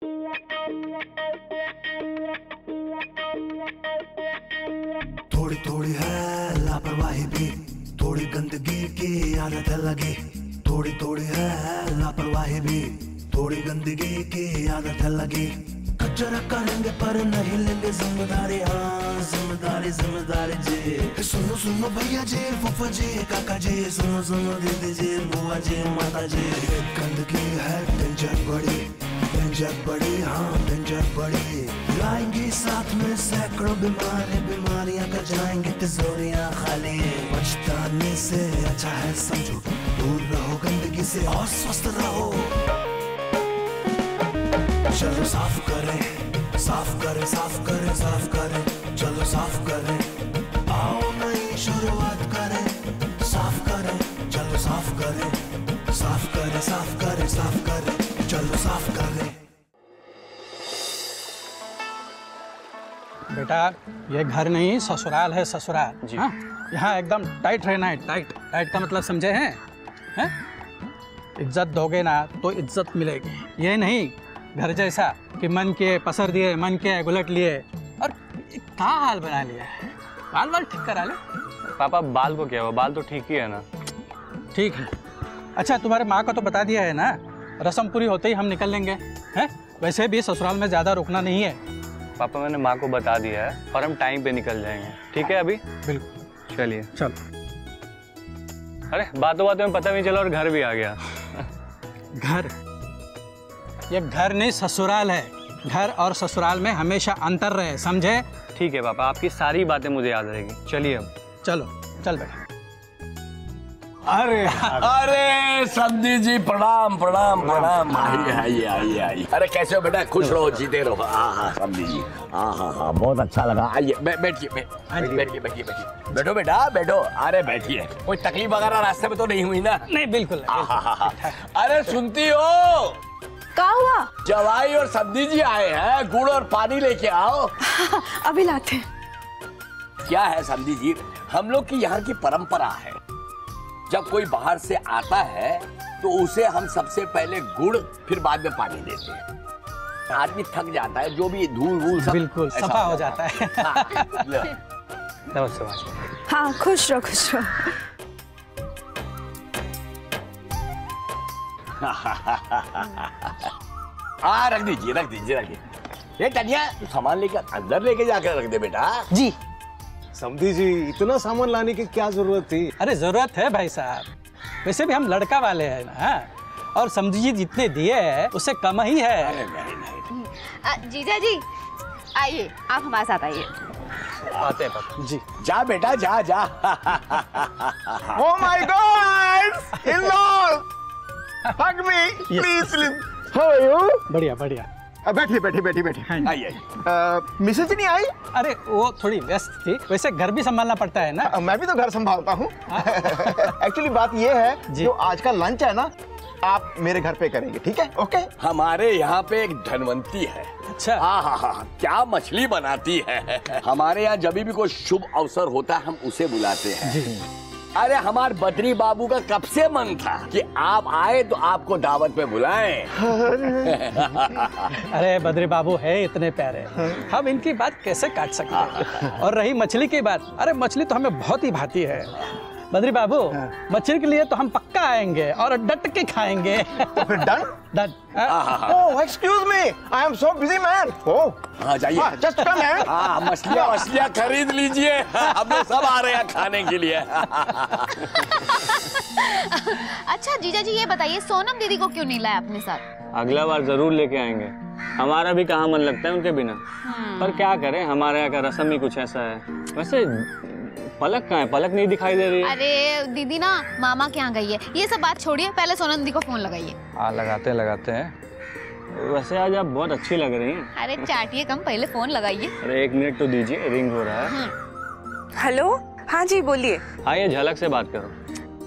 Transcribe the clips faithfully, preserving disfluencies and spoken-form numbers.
थोड़ी थोड़ी है लापरवाही भी, थोड़ी गंदगी की आदत है लगी। थोड़ी थोड़ी है लापरवाही भी, थोड़ी गंदगी की आदत है लगी। कचरा करेंगे पर नहीं लेंगे जिम्मेदारी, हाँ जिम्मेदारी जिम्मेदारी जी। सुनो सुनो भैया जी, फूफा जी, काका जी, सुनो सुनो दीदी जी, बुआ जी, माता जी। गंदगी है डेंजर बड़ी, डेंजर बड़ी, हाँ डेंजर बड़ी। लाएंगे साथ में सैकड़ों बीमारी, बीमारियां कर जाएंगे तिजोरियां खाली। पछताने से अच्छा है समझो, दूर रहो गंदगी से और स्वस्थ रहो। चलो साफ करें, साफ करें, साफ करें, साफ करें, चलो साफ करें। आओ नई शुरुआत करें, साफ करें, चलो साफ करें, साफ करें, साफ करें, साफ करें, चलो साफ करें। बेटा ये घर नहीं ससुराल है, ससुराल जी। हाँ? यहाँ एकदम टाइट रहना है, टाइट। टाइट का मतलब समझे हैं? हैं? इज्जत दोगे ना तो इज्जत मिलेगी। ये नहीं घर जैसा कि मन के पसर दिए, मन के गुलट लिए और क्या हाल बना लिया है। बाल बाल ठीक करा ले। पापा बाल को क्या हुआ, बाल तो ठीक ही है ना। ठीक है। अच्छा तुम्हारे माँ को तो बता दिया है ना, रस्म पूरी होते ही हम निकल लेंगे हैं? वैसे भी ससुराल में ज़्यादा रुकना नहीं है। पापा मैंने माँ को बता दिया है और हम टाइम पे निकल जाएंगे। ठीक है अभी? बिल्कुल। चलिए चलो। अरे बातों बातों में पता नहीं चला और घर भी आ गया। घर? ये घर नहीं ससुराल है। घर और ससुराल में हमेशा अंतर रहे, समझे? ठीक है पापा, आपकी सारी बातें मुझे याद रहेगी। चलिए अब। चलो चल बेटा। अरे अरे समधी जी प्रणाम प्रणाम प्रणाम। आइए आइए आइए आइए। अरे कैसे हो बेटा? खुश रहो, जीते रहो। हाँ हाँ समधी जी, हाँ हाँ हाँ बहुत अच्छा लगा। आइए बैठिए बैठिए बैठिए बैठिए बैठो बेटा बैठो। अरे बैठिए। कोई तकलीफ वगैरह रास्ते में तो नहीं हुई ना? नहीं बिल्कुल। अरे सुनती हो? क्या हुआ? जवाई और समधी जी आए हैं, गुड़ और पानी लेके आओ। अभी लाते। क्या है समधी जी, हम लोग की यहाँ की परंपरा है, जब कोई बाहर से आता है तो उसे हम सबसे पहले गुड़ फिर बाद में पानी देते हैं। आदमी थक जाता है, जो भी धूल वूल सब बिल्कुल सफा हो जाता है। नमस्ते। हाँ खुश रहो खुश रहो। हाँ रख दीजिए रख दीजिए रख दीजिए। ये टनिया सामान लेकर अंदर लेके जाकर रख दे बेटा। जी। समधी जी इतना सामान लाने की क्या जरूरत थी? अरे जरूरत है भाई साहब, वैसे भी हम लड़का वाले हैं ना, और समझी जी जितने दिए हैं उससे कम ही है। अरे नहीं नहीं। जीजा जी आइए, आप हमारे साथ आइए। आते हैं पापा जी। जा बेटा जा जा। Oh my God! In-laws! Hug me, please, please. How are you? बढ़िया बढ़िया। बैठिए बैठिए बैठिए बैठिए। आइए मिसेज नहीं आई? अरे वो थोड़ी व्यस्त थी, वैसे घर भी संभालना पड़ता है ना। मैं भी तो घर संभालता हूँ। एक्चुअली बात ये है, जो आज का लंच है ना आप मेरे घर पे करेंगे, ठीक है? ओके। हमारे यहाँ पे एक धनवंती है। अच्छा। हाँ हाँ हाँ, क्या मछली बनाती है। हमारे यहाँ जब भी कोई शुभ अवसर होता है हम उसे बुलाते हैं। जी। अरे हमारे बद्री बाबू का कब से मन था कि आप आए तो आपको दावत पे बुलाएं। अरे बद्री बाबू है इतने प्यारे, हम इनकी बात कैसे काट सकते हैं। और रही मछली की बात, अरे मछली तो हमें बहुत ही भाती है। बद्री बाबू मछली के लिए तो हम पक्का आएंगे और डट के खाएंगे। तो फिर done? Done. Oh excuse me, I am so busy man. Oh हाँ जाइए। जस्ट कम है। हाँ मछलियाँ मछलियाँ खरीद लीजिए, हम लोग सब आ रहे हैं खाने के लिए। अच्छा जीजा जी ये बताइए, सोनम दीदी को क्यों नहीं लाया अपने साथ? अगला बार जरूर लेके आएंगे, हमारा भी कहाँ मन लगता है उनके बिना। पर क्या करें, हमारे यहाँ का रस्म ही कुछ ऐसा है। वैसे पलक कहाँ है? पलक नहीं दिखाई दे रही है। अरे दीदी ना मामा के यहाँ गई है। ये सब बात छोड़िए, पहले सोनम दीदी को फोन लगाइए। हाँ लगाते लगाते हैं। वैसे आज आप बहुत अच्छी लग रही हैं। अरे चाटिए कम, पहले फोन लगाइए। अरे एक मिनट तो दीजिए, रिंग हो रहा है। हेलो हाँ जी बोलिए। हाँ ये झलक से बात करो।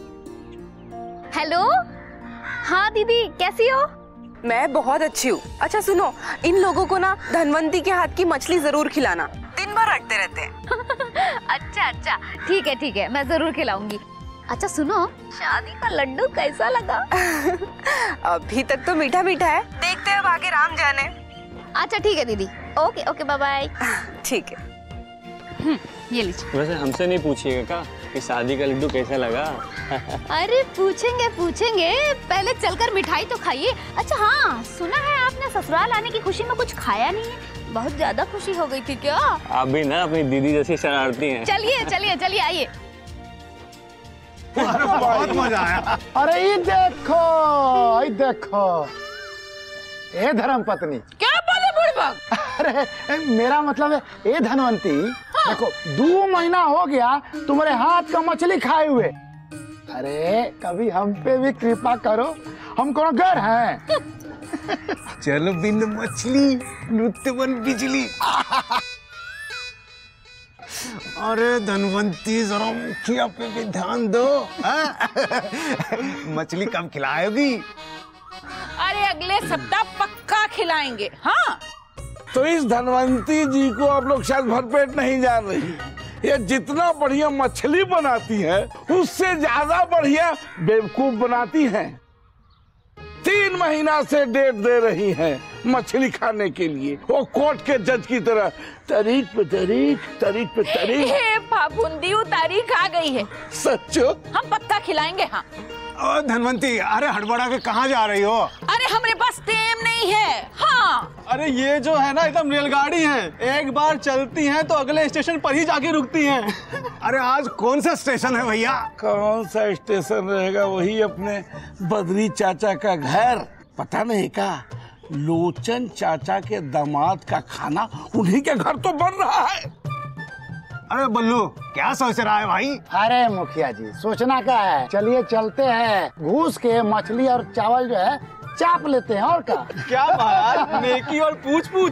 हेलो हाँ दीदी कैसी हो? मैं बहुत अच्छी हूँ। अच्छा सुनो, इन लोगों को ना धनवंती के हाथ की मछली जरूर खिलाना, दिन भर रखते रहते हैं। अच्छा अच्छा ठीक है ठीक है, मैं जरूर खिलाऊंगी। अच्छा सुनो, शादी का लड्डू कैसा लगा? अभी तक तो मीठा मीठा है, देखते हैं अब आगे राम जाने। अच्छा ठीक है दीदी, ओके ओके बाय बाय। ठीक है। ये लीजिए। वैसे हमसे नहीं पूछिएगा का कि शादी का लड्डू कैसा लगा? अरे पूछेंगे पूछेंगे, पहले चलकर मिठाई तो खाइए। अच्छा हाँ, सुना है आपने ससुराल आने की खुशी में कुछ खाया नहीं है, बहुत ज्यादा खुशी हो गई थी क्या? आप भी ना अपनी दीदी जैसी शरारती हैं। चलिए चलिए चलिए आइए। बहुत मजा आया। अरे ये देखो, ये देखो, ए धर्म पत्नी। क्या बोले बुढ़बक? अरे मेरा मतलब है ए धनवंती, हाँ। देखो दो महीना हो गया तुम्हारे हाथ का मछली खाए हुए। अरे कभी हम पे भी कृपा करो, हम कौन घर हैं? चलो बिन मछली नृत्य बन बिजली। अरे धनवंती जरा मुखिया पे भी ध्यान दो। मछली कब खिलाएगी? अरे अगले सप्ताह पक्का खिलाएंगे। हाँ तो इस धनवंती जी को आप लोग शायद भरपेट नहीं जान रही, ये जितना बढ़िया मछली बनाती है उससे ज्यादा बढ़िया बेवकूफ बनाती हैं। तीन महीना से डेट दे रही हैं मछली खाने के लिए, वो कोर्ट के जज की तरह तारीख पे तारीख तारीख पे तारीख। पाबंदी तारीख आ गई है। सच्चो? हम पक्का खिलाएंगे। हाँ ओ धनवंती, अरे हड़बड़ा के कहाँ जा रही हो? अरे हमारे पास टाइम नहीं है। हाँ अरे ये जो है ना एकदम रेलगाड़ी है, एक बार चलती हैं तो अगले स्टेशन पर ही जाके रुकती हैं। अरे आज कौन सा स्टेशन है भैया? कौन सा स्टेशन रहेगा? वही अपने बद्री चाचा का घर। पता नहीं का लोचन चाचा के दामाद का खाना उन्हीं के घर तो बन रहा है। अरे बल्लू क्या सोच रहा है भाई? अरे मुखिया जी सोचना क्या है, चलिए चलते हैं, घूस के मछली और चावल जो है चाप लेते हैं। और क्या क्या महाराज, नेकी और पूछ पूछ।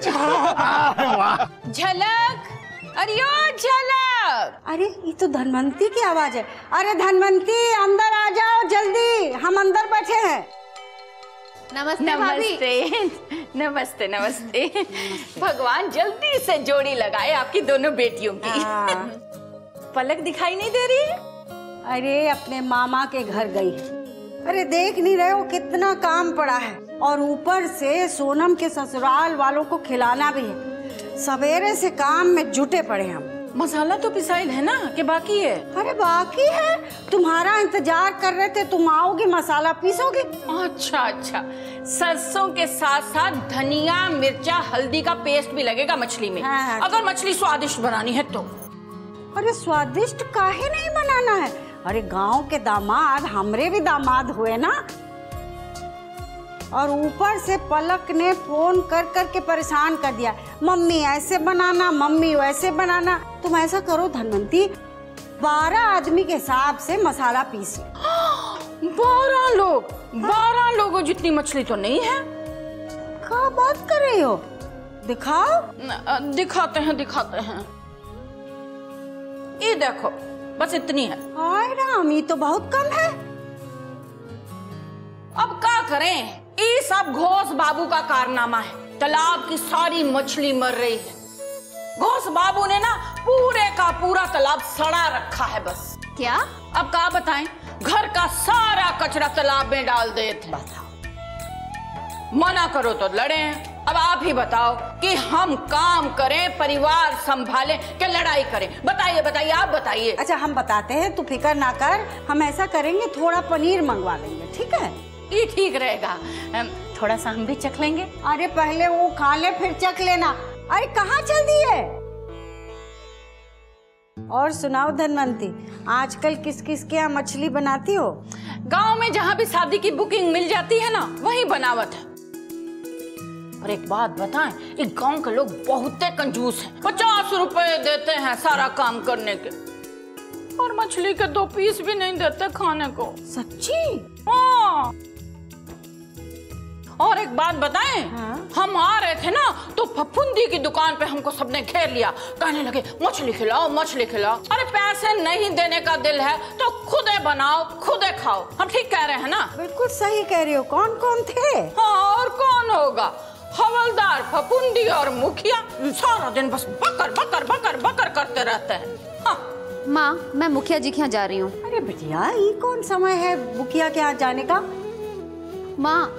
झलक, अरे ओ झलक। अरे ये तो धनवंती की आवाज है। अरे धनवंती अंदर आ जाओ जल्दी, हम अंदर बैठे हैं। नमस्ते नमस्ते नमस्ते नमस्ते। भगवान जल्दी से जोड़ी लगाए आपकी दोनों बेटियों की। पलक दिखाई नहीं दे रही है? अरे अपने मामा के घर गई। अरे देख नहीं रहे हो कितना काम पड़ा है, और ऊपर से सोनम के ससुराल वालों को खिलाना भी है। सवेरे से काम में जुटे पड़े हम। मसाला तो पिसाइल है ना कि बाकी है? अरे बाकी है, तुम्हारा इंतजार कर रहे थे, तुम आओगे मसाला पीसोगे। अच्छा अच्छा, सरसों के साथ साथ धनिया मिर्चा हल्दी का पेस्ट भी लगेगा मछली में। हाँ, अगर मछली स्वादिष्ट बनानी है तो। अरे स्वादिष्ट काहे नहीं बनाना है? अरे गांव के दामाद हमरे भी दामाद हुए ना। और ऊपर से पलक ने फोन कर कर के परेशान कर दिया, मम्मी ऐसे बनाना, मम्मी वैसे बनाना। तुम ऐसा करो धनवंती, बारह आदमी के हिसाब से मसाला पीस। बारह लोग? बारह लोगों जितनी मछली तो नहीं है। क्या बात कर रही हो? दिखाओ। दिखाते हैं दिखाते हैं। ये देखो बस इतनी है। हाय राम, ये तो बहुत कम है। अब क्या करें, ये सब घोष बाबू का कारनामा है। तालाब की सारी मछली मर रही है। घोष बाबू ने ना पूरे का पूरा तालाब सड़ा रखा है बस। क्या? अब क्या बताएं, घर का सारा कचरा तालाब में डाल देते। मना करो तो लड़े। अब आप ही बताओ कि हम काम करें, परिवार संभालें कि लड़ाई करें? बताइए बताइए, आप बताइए। अच्छा हम बताते हैं, तू फिक्र ना कर। हम ऐसा करेंगे, थोड़ा पनीर मंगवा लेंगे, ठीक है? ये ठीक रहेगा। थोड़ा सा हम भी चख लेंगे। अरे पहले वो खा ले फिर चख लेना। अरे कहाँ चल दी है? और सुनाओ धनवंती, आजकल किस किस के यहाँ मछली बनाती हो? गांव में जहाँ भी शादी की बुकिंग मिल जाती है ना, वही बनावट है। और एक बात बताएं, एक गांव के लोग बहुत कंजूस हैं। पचास रुपए देते हैं सारा काम करने के, और मछली के दो पीस भी नहीं देते खाने को। सच्ची? हाँ। और एक बात बताएं, हाँ? हम आ रहे थे ना तो फफूंदी की दुकान पे हमको सबने घेर लिया, कहने लगे मछली खिलाओ मछली खिलाओ। अरे पैसे नहीं देने का दिल है तो खुदे बनाओ खुदे खाओ। हम ठीक कह रहे हैं ना? बिल्कुल सही कह रही हो। कौन कौन थे? हाँ और कौन होगा, हवलदार, फफूंदी और मुखिया। सारा दिन बस बकर बकर बकर बकर करते रहते हैं। हाँ। माँ मैं मुखिया जी के यहाँ जा रही हूँ। अरे बिटिया, ये कौन समय है मुखिया के यहाँ जाने का? माँ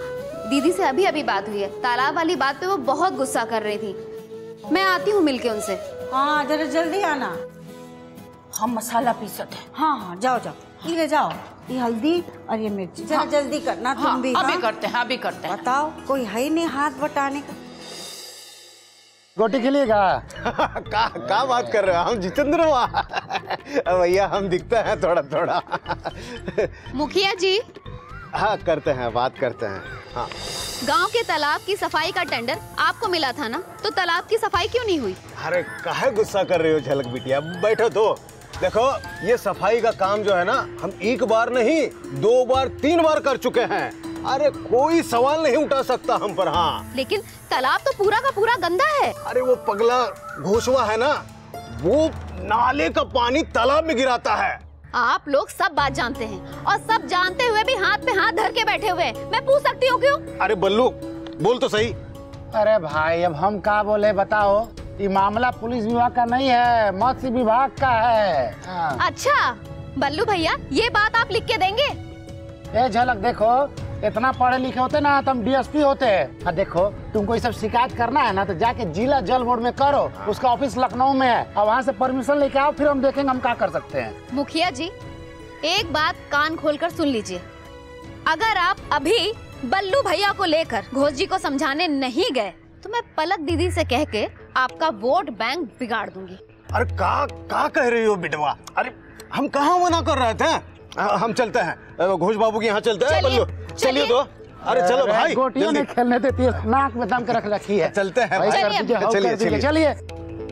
दीदी से अभी अभी बात हुई है। तालाब वाली बात पे वो बहुत गुस्सा कर रही थी। मैं आती हूँ मिलके उनसे। हाँ जरा जल्दी आना। हम मसाला पीसते हैं। हाँ हाँ जाओ जाओ, ये ले जाओ, ये हल्दी और ये मिर्ची। जरा हाँ। जल्दी करना तुम हाँ, भी। अभी हाँ? करते हैं, अभी करते हैं। बताओ कोई है ही नहीं हाथ बटाने का। गोटी खेलिएगा? का का बात कर रहे हो? हम जितेंद्र भैया, हम दिखते हैं थोड़ा थोड़ा। मुखिया जी, हाँ करते हैं, बात करते हैं। हाँ गांव के तालाब की सफाई का टेंडर आपको मिला था ना, तो तालाब की सफाई क्यों नहीं हुई? अरे काहे गुस्सा कर रही हो झलक बिटिया, बैठो तो। देखो ये सफाई का काम जो है ना, हम एक बार नहीं दो बार तीन बार कर चुके हैं। अरे कोई सवाल नहीं उठा सकता हम पर। हाँ लेकिन तालाब तो पूरा का पूरा गंदा है। अरे वो पगला घोषवा है ना, वो नाले का पानी तालाब में गिराता है। आप लोग सब बात जानते हैं और सब जानते हुए भी हाथ पे हाथ धर के बैठे हुए हैं। मैं पूछ सकती हूँ क्यों? अरे बल्लू बोल तो सही। अरे भाई अब हम क्या बोले बताओ, ये मामला पुलिस विभाग का नहीं है, मत्स्य विभाग का है। हाँ। अच्छा बल्लू भैया, ये बात आप लिख के देंगे? ए झलक देखो, इतना पढ़े लिखे होते ना तो हम डीएसपी होते हैं। और देखो तुमको ये सब शिकायत करना है ना तो जाके जिला जल बोर्ड में करो, उसका ऑफिस लखनऊ में है, और वहाँ से परमिशन लेके आओ, फिर हम देखेंगे हम क्या कर सकते हैं। मुखिया जी एक बात कान खोलकर सुन लीजिए, अगर आप अभी बल्लू भैया को लेकर घोष जी को समझाने नहीं गए तो मैं पलक दीदी से कह के आपका वोट बैंक बिगाड़ दूंगी। अरे का का कह रही हो बिटवा? अरे हम कहाँ मना कर रहे थे? हम चलते हैं घोष बाबू के यहाँ चलते हैं। बल्लू चलिए तो। अरे चलो भाई, गोटियों ने खेलने देती है, नाक में दम के रख रखी है। चलते हैं भाई, भाई। कर दीजिए, हाँ, चलिए कर दीजिए, चलिए। चलिए।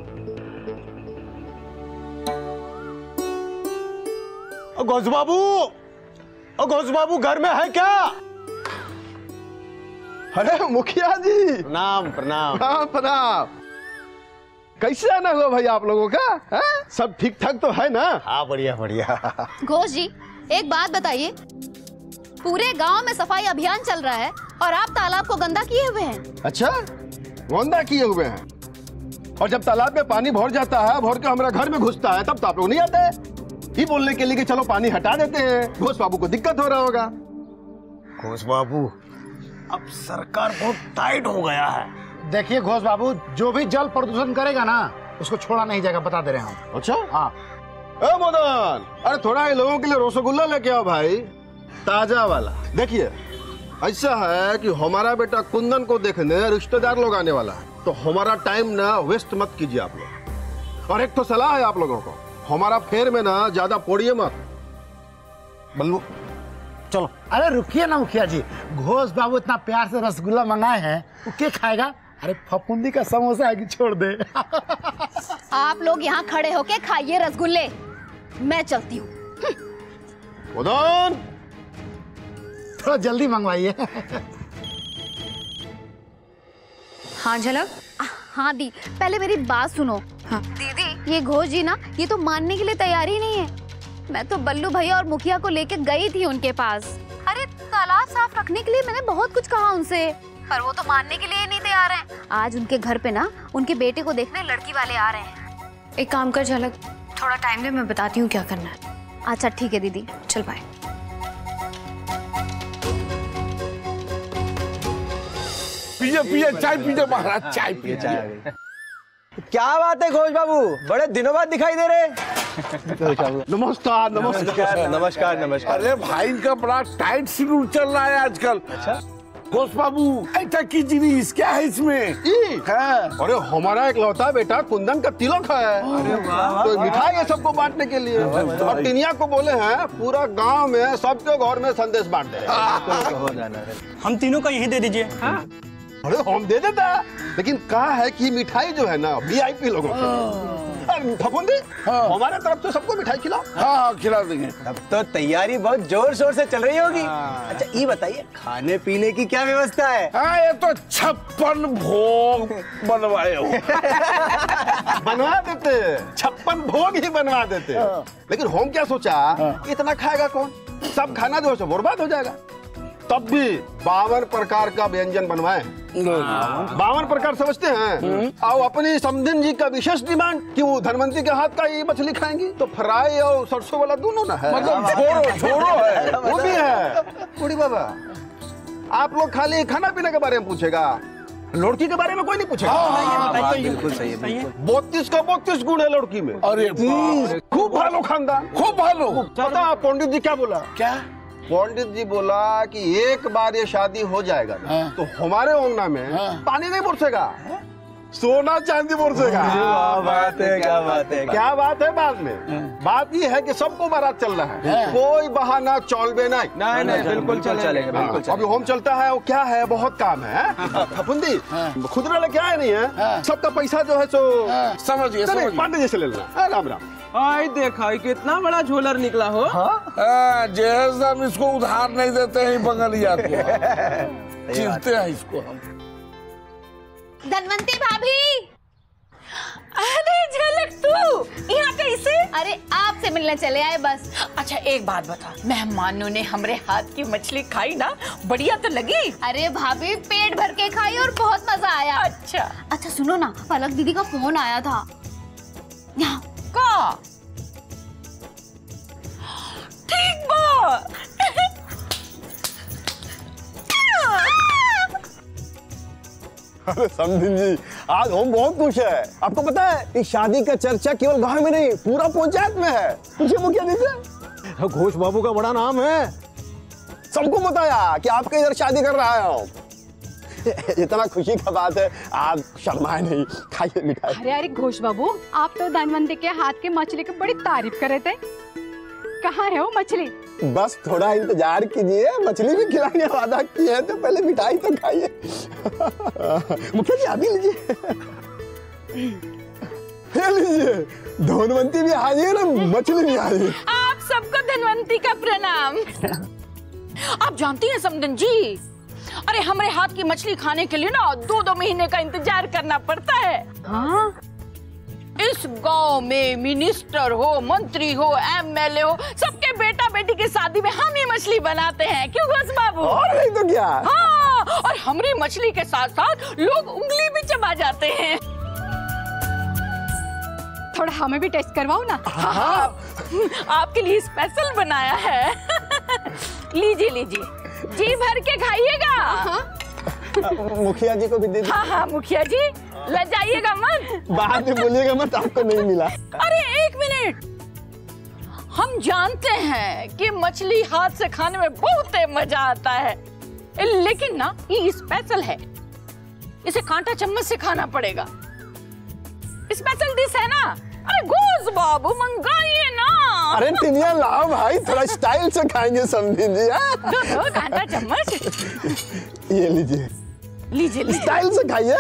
घोष बाबू, ओ घोष बाबू घर में है क्या? अरे मुखिया जी, प्रणाम प्रणाम। प्रणाम प्रणाम। कैसे आना हुआ भाई आप लोगों का? है? सब ठीक ठाक तो है ना? हाँ बढ़िया बढ़िया। घोष जी एक बात बताइए, पूरे गांव में सफाई अभियान चल रहा है और आप तालाब को गंदा किए हुए हैं। अच्छा गंदा किए हुए हैं, और जब तालाब में पानी भर जाता है, भर के हमारा घर में घुसता है, तब तो आप लोग नहीं आते ही बोलने के लिए कि चलो पानी हटा देते हैं। घोष बाबू को दिक्कत हो रहा होगा। घोष बाबू अब सरकार बहुत टाइट हो गया है। देखिए घोष बाबू, जो भी जल प्रदूषण करेगा ना उसको छोड़ा नहीं जाएगा, बता दे रहे हैं हम। अच्छा हाँ। ए मदन, अरे थोड़ा इन लोगों के लिए रसगुल्ला लेके आओ भाई, ताजा वाला। देखिए ऐसा है कि हमारा बेटा कुंदन को देखने रिश्तेदार लोग आने वाला है, तो हमारा टाइम ना वेस्ट मत कीजिए आप लोग। और एक तो सलाह है आप लोगों को, हमारा फेर में ना ज्यादा पोड़िए मत। बल्लू चलो। अरे रुकिए ना मुखिया जी, घोष बाबू इतना प्यार से रसगुल्ला मंगाए हैं, वो क्या खाएगा? अरे फफूंदी का समोसा है कि छोड़ दे। आप लोग यहाँ खड़े होके खाइए रसगुल्ले, मैं चलती हूँ। उदन थोड़ा जल्दी मंगवाइए। हाँ झलक। हाँ दी, पहले मेरी बात सुनो। हाँ। दीदी ये घोष जी ना, ये तो मानने के लिए तैयार ही नहीं है। मैं तो बल्लू भैया और मुखिया को लेके गई थी उनके पास। अरे तालाब साफ रखने के लिए मैंने बहुत कुछ कहा उनसे, पर वो तो मानने के लिए नहीं तैयार हैं। आज उनके घर पे ना उनके बेटे को देखने लड़की वाले आ रहे हैं। एक काम कर झलक, थोड़ा टाइम दे, मैं बताती हूँ क्या करना है। अच्छा ठीक है दीदी, चल बाय। पिए पिए चाय पीजिए महाराज, चाय पिए। चाय क्या बात है घोष बाबू, बड़े दिनों बाद दिखाई दे रहे। नमस्कार नमस्कार नमस्कार नमस्कार। अरे भाई इनका बड़ा टाइट शेड्यूल चल रहा है आजकल। अच्छा घोष बाबू, ऐसा कीजिए, क्या है इसमें? है। अरे हमारा एक लौता बेटा कुंदन का तिलक है। अरे वाह। तो मिठाई है सबको बांटने के लिए, और टिनिया को बोले हैं पूरा गांव में सबके घर में संदेश बांट दे। हम तीनों का यही दे दीजिए। अरे हम दे देता, लेकिन कहा है कि मिठाई जो है ना वीआईपी लोगों की। फफूंदी, हमारे तरफ से सबको मिठाई खिलाओ। हाँ हाँ खिला देंगे। तब तो तैयारी बहुत जोर शोर से चल रही होगी। अच्छा ये बताइए, खाने पीने की क्या व्यवस्था है? हाँ ये तो छप्पन भोग बनवाए हो। बनवा देते, छप्पन भोग ही बनवा देते। लेकिन हम क्या सोचा, इतना खाएगा कौन, सब खाना जो है बर्बाद हो जाएगा। तब भी बावन प्रकार का व्यंजन बनवाए। बावन प्रकार समझते हैं? और अपनी समधिन जी का विशेष डिमांड कि वो धनवंती के हाथ का ये मछली खाएंगी, तो फ्राई और सरसों वाला दोनों ना है। मतलब छोड़ो छोड़ो है, वो भी है। बूढ़ी बाबा आप लोग खाली खाना पीने के बारे में पूछेगा, लड़की के बारे में कोई नहीं पूछेगा। बिल्कुल सही है, बिल्कुल। बत्तीस का बत्तीस गुण है लड़की में। अरे खूब भालो खानदान, खूब भालो। पता पंडित जी क्या बोला? क्या? पंडित जी बोला कि एक बार ये शादी हो जाएगा ना, हाँ। तो हमारे अंगना में हाँ। पानी नहीं बरसेगा, सोना चांदी बरसेगा। क्या बात है, क्या बात है, क्या बात है। बाद में बात ये है कि सबको बारात चल रहा है, कोई बहाना चौलबे नहीं। नहीं नहीं बिल्कुल चलेगा, बिल्कुल। अभी होम चलता है, वो क्या है, बहुत काम है। फफुंदी खुदरा लेके आए नहीं है, सबका पैसा जो है सो समझिए, समझिए। पांडे जी से ले लेना। राम राम। आई देखा कितना बड़ा झोलर निकला हो। हाँ, जैसे हम इसको उधार नहीं देते हैं बंगालिया को, चिंते हैं इसको हम। धनवंती भाभी। अरे झलक तू यहाँ कैसे? अरे आपसे मिलने चले आए बस। अच्छा एक बात बता, मेहमानों ने हमरे हाथ की मछली खाई ना, बढ़िया तो लगी? अरे भाभी पेट भर के खाई और बहुत मजा आया। अच्छा अच्छा सुनो ना, पलक दीदी का फोन आया था। यहाँ का ठीक बा। अरे समधिन जी, आज हम बहुत खुश है। आपको पता है इस शादी का चर्चा केवल गांव में नहीं, पूरा पंचायत में है। पूछिए मुखिया जी से। घोष बाबू का बड़ा नाम है, सबको बताया कि आपके इधर शादी कर रहा है। इतना खुशी का बात है, आप शर्माए नहीं, खाइए मिठाई। अरे अरे घोष बाबू, आप तो धनवंती के हाथ की मछली की बड़ी तारीफ कर रहे थे। कहाँ है वो मछली? बस थोड़ा इंतजार कीजिए, मछली भी खिलाने वादा की है, तो पहले मिठाई तो खाइए। मुखिया जी आप भी लीजिए, लीजिए। धनवंती भी हाजिर है, मछली भी हाजिर। आप सबको धनवंती का प्रणाम। आप जानती हैं समधन जी, अरे हमारे हाथ की मछली खाने के लिए ना दो दो महीने का इंतजार करना पड़ता है। हाँ? इस गांव में मिनिस्टर हो, मंत्री हो, एमएलए हो, सबके बेटा बेटी की शादी में हम ही मछली बनाते हैं। क्यों घोष बाबू? और नहीं तो क्या। हाँ, और हमारी मछली के साथ साथ लोग उंगली भी चबा जाते हैं। थोड़ा हमें भी टेस्ट करवाओ ना। हाँ, आपके लिए स्पेशल बनाया है। लीजिए लीजिए, जी भर के खाइएगा। मुखिया जी को भी दे दीजिए। हाँ हाँ मुखिया जी, लजाइएगा मत। बाद में बोलिएगा मत, आपको नहीं मिला। अरे एक मिनट, हम जानते हैं कि मछली हाथ से खाने में बहुत मजा आता है, लेकिन ना ये स्पेशल है, इसे कांटा चम्मच से खाना पड़ेगा। स्पेशल डिश है ना। अरे घोष बाबू मंगाइए ना। अरे टिनिया लाओ भाई, थोड़ा स्टाइल से खाएंगे समझिए जी। दो दो कांटा चम्मच। ये लीजिए लीजिए लीजिए, स्टाइल से खाइए।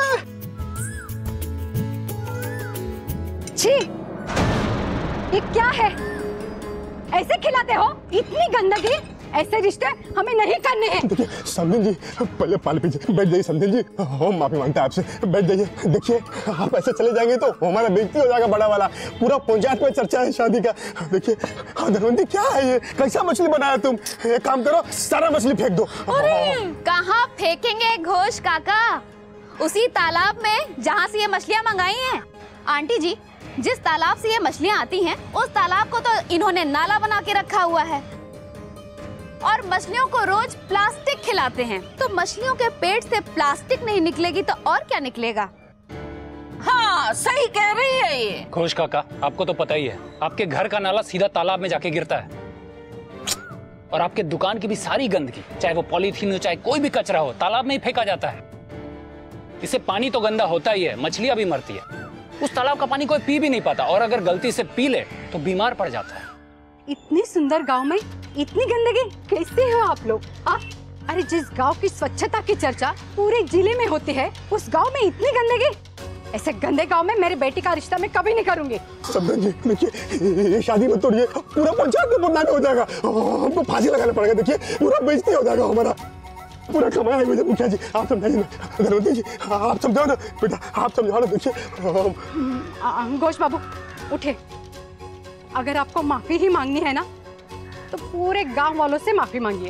छी, ये क्या है? ऐसे खिलाते हो? इतनी गंदगी, ऐसे रिश्ते हमें नहीं करने हैं। देखिए समधिन जी, पहले पाल पीजिए, बैठ जाइए समधिन जी, हम माफी मांगते हैं आपसे, बैठ जाइए। देखिए आप ऐसे चले जाएंगे तो हमारा बेइज्जती हो जाएगा बड़ा वाला, पूरा पंचायत में चर्चा है शादी का। देखिए धनवंती क्या है ये, कैसा मछली बनाया तुम? एक काम करो, सारा मछली फेंक दो। कहाँ फेंकेंगे घोष काका? उसी तालाब में जहाँ से ये मछलियाँ मंगाई हैं। आंटी जी, जिस तालाब से ये मछलियाँ आती हैं, उस तालाब को तो इन्होंने नाला बना के रखा हुआ है और मछलियों को रोज प्लास्टिक खिलाते हैं। तो मछलियों के पेट से प्लास्टिक नहीं निकलेगी तो और क्या निकलेगा? हाँ सही कह रही है ये। घोष काका, आपको तो पता ही है, आपके घर का नाला सीधा तालाब में जाके गिरता है, और आपके दुकान की भी सारी गंदगी, चाहे वो पॉलीथीन हो चाहे कोई भी कचरा हो, तालाब में ही फेंका जाता है। इससे पानी तो गंदा होता ही है, मछलियां भी मरती है। उस तालाब का पानी कोई पी भी नहीं पाता, और अगर गलती से पी ले तो बीमार पड़ जाता है। इतनी सुंदर गांव में इतनी गंदगी, कैसे हो आप लोग? आप अरे जिस गांव की स्वच्छता की चर्चा पूरे जिले में होती है, उस गांव में इतनी गंदगी। ऐसे गंदे गांव में मेरी बेटी का रिश्ता मैं कभी नहीं करूंगी। समझ जी, देखिए ये शादी मत तोड़िए, पूरा पंचायत में बदनामी हो जाएगा, हमको फांसी लगाना पड़ेगा। देखिए पूरा बेइज्जती हो जाएगा हमारा, पूरा कमाया है। मुखिया जी आप समझाइए ना, धनवंती जी आप समझाओ ना, बेटा आप समझाओ ना। देखिए घोष बाबू उठे, अगर आपको माफी ही मांगनी है ना तो पूरे गांव वालों से माफी मांगिए,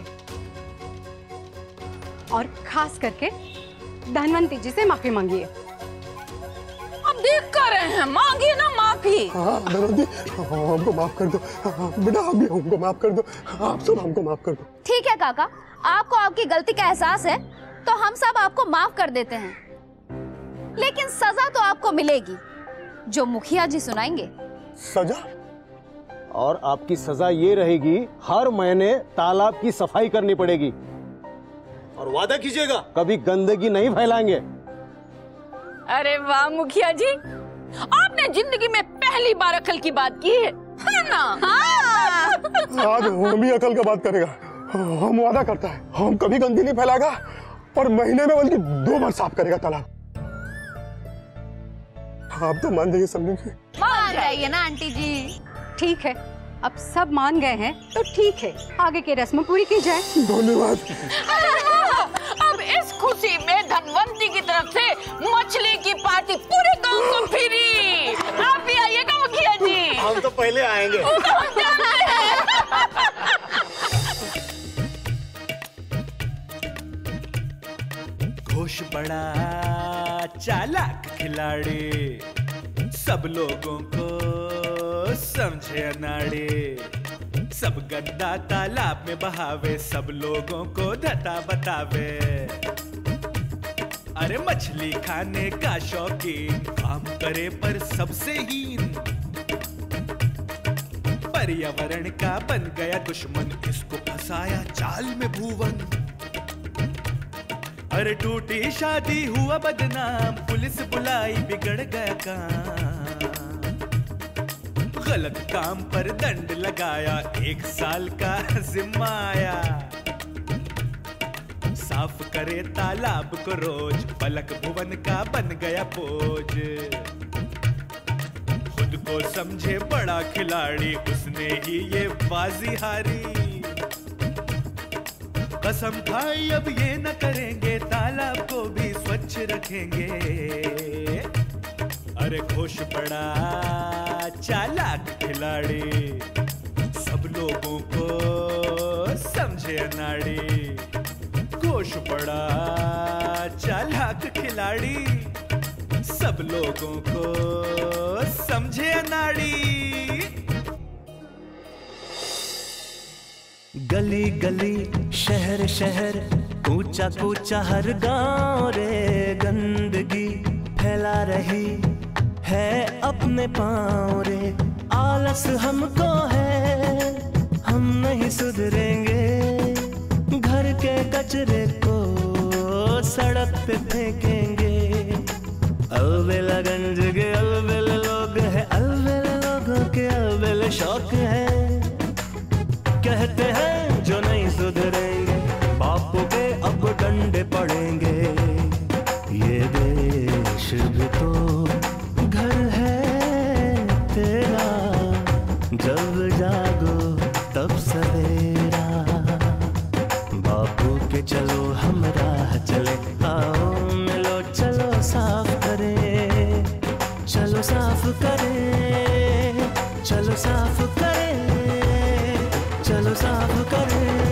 और खास करके धनवंती जी से माफी मांगिए। अब देख कर रहे हैं, मांगिए ना माफी। हाँ धनवंती, हमको माफ कर दो बेटा, आप भी हमको माफ कर दो, आप सब हमको माफ कर दो। ठीक है काका, आपको आपकी गलती का एहसास है तो हम सब आपको माफ कर देते हैं, लेकिन सजा तो आपको मिलेगी जो मुखिया जी सुनाएंगे। सजा? और आपकी सजा ये रहेगी, हर महीने तालाब की सफाई करनी पड़ेगी और वादा कीजिएगा कभी गंदगी नहीं फैलाएंगे। अरे वाह मुखिया जी, आपने जिंदगी में पहली बार अकल की बात की है, है ना? हाँ। आज हम भी अकल का बात करेगा, हम वादा करता है हम कभी गंदगी नहीं फैलाएगा और महीने में बल्कि दो बार साफ करेगा तालाब। आप तो मान जाइए समझे? मान जाइए ना आंटी जी। ठीक है, अब सब मान गए हैं तो ठीक है, आगे की रस्म पूरी की जाए। धन्यवाद। अब इस खुशी में धनवंती की तरफ से मछली की पार्टी पूरे गांव को फ्री। आप भी आइएगा मुखिया जी। हम तो पहले आएंगे। घोष बड़ा चालाक खिलाड़ी, सब लोगों को समझे अनाड़ी, सब गंदा तालाब में बहावे, सब लोगों को धता बतावे। अरे मछली खाने का शौकीन, काम करे पर सबसे हीन, पर्यावरण का बन गया दुश्मन, इसको फंसाया जाल में भुवन। अरे टूटी शादी हुआ बदनाम, पुलिस बुलाई बिगड़ गया काम, गलत काम पर दंड लगाया, एक साल का जिम्मा आया। साफ करे तालाब को रोज, पलक भुवन का बन गया बोझ। खुद को समझे बड़ा खिलाड़ी, उसने ही ये बाजी हारी। कसम खाई अब ये न करेंगे, तालाब को भी स्वच्छ रखेंगे। अरे घोष बड़ा चालाक खिलाड़ी, सब लोगों को समझे अनाड़ी। घोष बड़ा चालाक खिलाड़ी, सब लोगों को समझे अनाड़ी। गली गली शहर शहर कूचा कूचा हर गांव रे, गंदगी फैला रही है अपने पाँव रे। आलस हमको है, हम नहीं सुधरेंगे, घर के कचरे को सड़क पे फेंकेंगे। अलबेला गंज के अलबेले लोग हैं, अलबेले लोगों के अलबेले शौक है। कहते हैं जो नहीं सुधरेंगे, बापू के अब डंडे पड़ेंगे। ये देश भी तो घर है तेरा, जब जागो तब सवेरा। बापू के चलो हम राह चले, आओ मिलो चलो साफ करें, चलो साफ करें, चलो साफ करें, चलो साफ करें।